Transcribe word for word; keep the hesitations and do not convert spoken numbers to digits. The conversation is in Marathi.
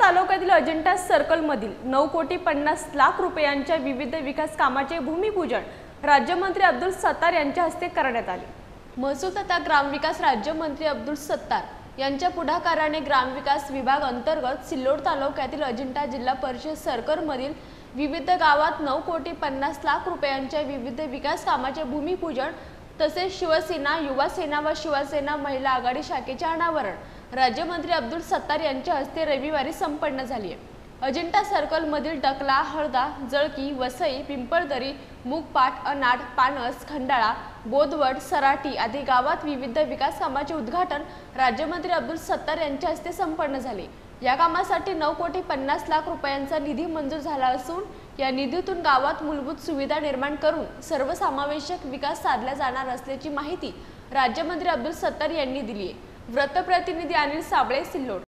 तालुक्यातील अजिंठा सर्कलमधील नऊ कोटी पन्नास लाख रुपयांच्या विविध विकास कामाचे भूमिपूजन राज्यमंत्री अब्दुल सत्तार यांच्या हस्ते करण्यात आले। महसूल तथा ग्रामविकास राज्यमंत्री अब्दुल सत्तार यांच्या पुढाकाराने ग्रामविकास विभाग अंतर्गत सिल्लोड तालुक्यातील अजिंठा जिल्हा परिषद सर्कलमधील विविध गावात नऊ कोटी पन्नास लाख रुपयांच्या विविध विकास कामाचे भूमिपूजन तसेच शिवसेना युवा सेना व शिवसेना महिला आघाडी शाखेचे अनावरण राज्यमंत्री अब्दुल सत्तार यांच्या हस्ते रविवारी संपन्न झाली आहे। अजिंठा सर्कल मधील डकला, हळदा, जळकी, वसई, पिंपळदरी, मुगपाट, अनाड, पानस, खंडाळा, बोदवड, सराटी आदी गावात विविध विकास कामाचे उद्घाटन राज्यमंत्री अब्दुल सत्तार यांच्या हस्ते संपन्न झाले। या कामासाठी नऊ कोटी पन्नास लाख रुपयांचा निधी मंजूर झाला असून या निधीतून गावात मूलभूत सुविधा निर्माण करून सर्वसमावेशक विकास साधला जाणार असल्याची माहिती राज्यमंत्री अब्दुल सत्तार यांनी दिली आहे। वृत्तप्रतिनिधी अनिल साबळे, सिल्लोड।